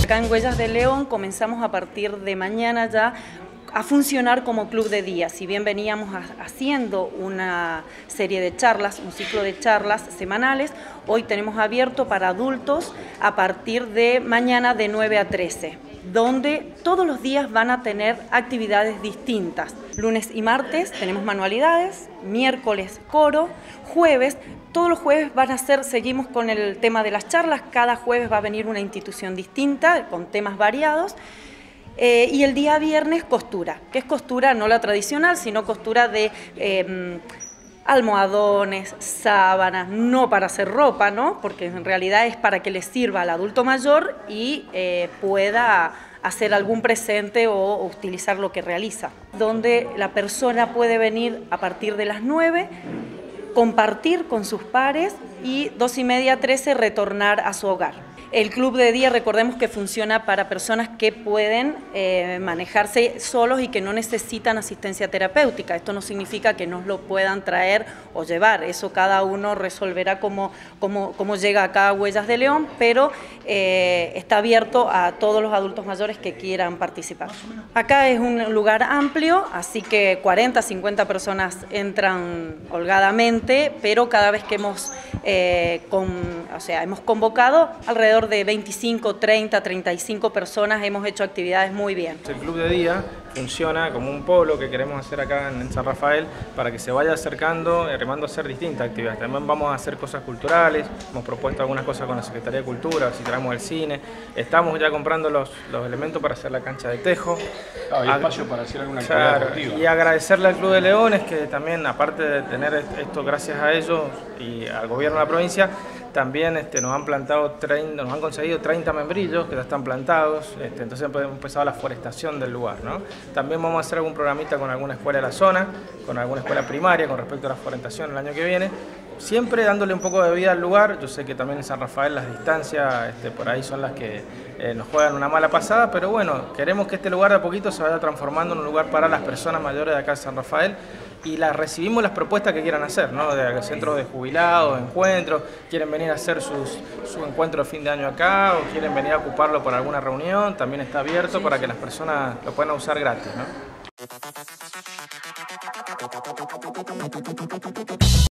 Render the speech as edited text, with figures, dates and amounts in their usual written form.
acá en Huellas de León comenzamos a partir de mañana ya a funcionar como club de día. Si bien veníamos haciendo una serie de charlas, un ciclo de charlas semanales, hoy tenemos abierto para adultos a partir de mañana de 9 a 13, donde todos los días van a tener actividades distintas. Lunes y martes tenemos manualidades, miércoles coro, jueves, todos los jueves van a ser, seguimos con el tema de las charlas, cada jueves va a venir una institución distinta con temas variados. Y el día viernes costura, que es costura no la tradicional, sino costura de almohadones, sábanas, no para hacer ropa, ¿no? Porque en realidad es para que le sirva al adulto mayor y pueda hacer algún presente o utilizar lo que realiza. Donde la persona puede venir a partir de las 9, compartir con sus pares y 2:30 a 13 retornar a su hogar. El club de día, recordemos que funciona para personas que pueden manejarse solos y que no necesitan asistencia terapéutica. Esto no significa que no lo puedan traer o llevar, eso cada uno resolverá cómo llega acá a Huellas de León, pero está abierto a todos los adultos mayores que quieran participar. Acá es un lugar amplio, así que 40, 50 personas entran holgadamente, pero cada vez que hemos convocado alrededor de 25, 30, 35 personas, hemos hecho actividades muy bien. El club de día funciona como un polo que queremos hacer acá en San Rafael para que se vaya acercando, remando a hacer distintas actividades. También vamos a hacer cosas culturales, hemos propuesto algunas cosas con la Secretaría de Cultura, si traemos el cine, estamos ya comprando los elementos para hacer la cancha de tejo. Hay espacio para hacer alguna actividad deportiva. Y agradecerle al Club de Leones que también, aparte de tener esto gracias a ellos y al gobierno de la provincia, también nos han conseguido 30 membrillos que ya están plantados, entonces hemos empezado la forestación del lugar, ¿no? También vamos a hacer algún programita con alguna escuela de la zona, con alguna escuela primaria con respecto a la forestación el año que viene, siempre dándole un poco de vida al lugar. Yo sé que también en San Rafael las distancias por ahí son las que nos juegan una mala pasada, pero bueno, queremos que este lugar de a poquito se vaya transformando en un lugar para las personas mayores de acá de San Rafael y recibimos las propuestas que quieran hacer, ¿no? De centros de jubilados, encuentros, quieren venir a hacer su encuentro de fin de año acá o quieren venir a ocuparlo para alguna reunión, también está abierto para que las personas lo puedan usar gratis, ¿no?